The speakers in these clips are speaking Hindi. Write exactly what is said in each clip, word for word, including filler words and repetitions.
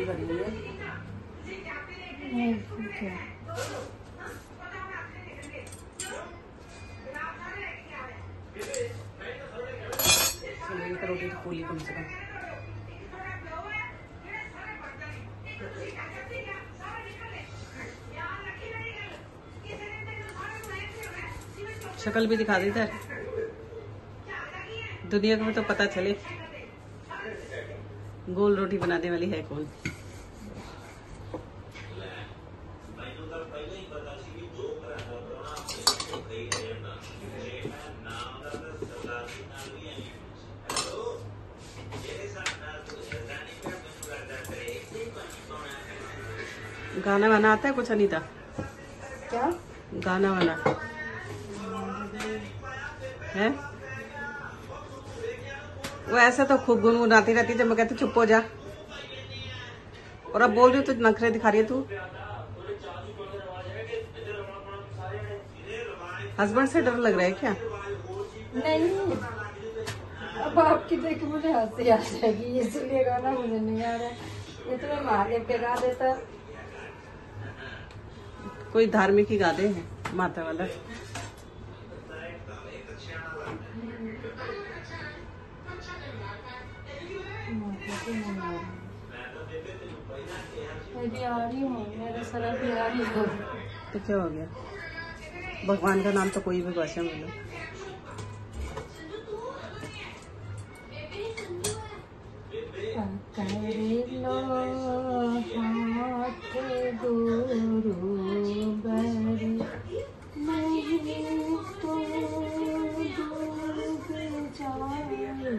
करनी है। रोटी तो फूली कम से कम। शक्ल भी दिखा देता है, दुनिया को तो पता चले गोल रोटी बनाने वाली है कौन। गाना वाना आता है कुछ अनीता? क्या गाना वाना है? वो ऐसा तो खूब गुनगुनाती रहती है, जब मैं कहती चुप हो जा, और अब बोल रही हूँ तो नखरे दिखा रही है तू। हस्बैंड से डर लग रहा है क्या? नहीं, अब आपकी देख मुझे हंसी आ जाएगी, इसलिए गाना मुझे नहीं आ रहा है। ये तो मैं मार के गा देता। कोई धार्मिक ही गा दे, माता वाला। बिहारी हूँ, मेरा सारा बिहारी हो। तो क्या हो गया? भगवान का नाम तो कोई भी भाषा में लो। लो हाथ गुरु बरी नहीं तो डूब जाएंगे,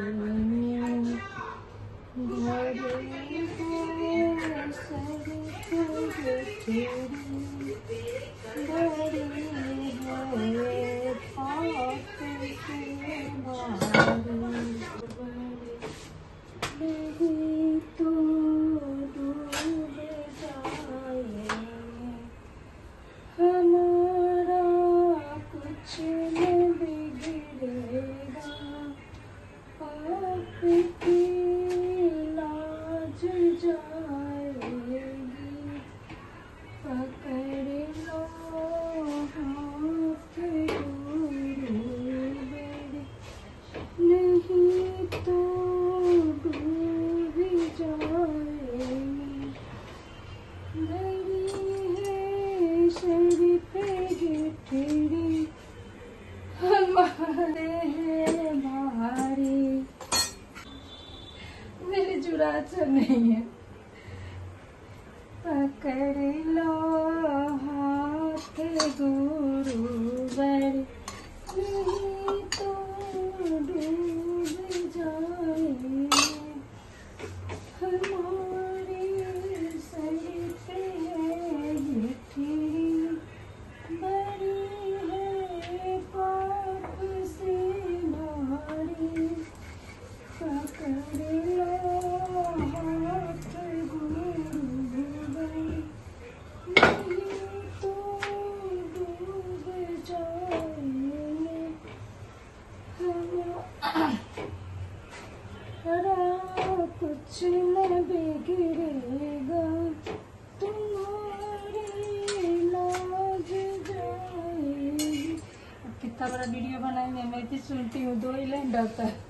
घड़ी है सर पे तेरी, घड़ी है पाप के भारी, नहीं तो डूब जाए हमारा कुछ न बिगड़ेगा, आपकी लाज जाएगी, पकड़ लो हाथ गुरु बड़ी, नहीं तो मेरी जुरात नहीं है। पकड़ लो हाथ गुरु बड़ी, नहीं तो डूब जाए हमारे सर पे है ये तेरी, बड़ी है पाप से भारी, पकड़ लो हाथ गुरु बड़ी, नहीं तो डूब जाएंगे हम, कुछ न बिगड़ेगा, तुम्हारी लाज जाएगी। अब कितना बड़ा वीडियो बनाएंगे, मैं भी सुनती हूँ, दो ही लाइन डालता है।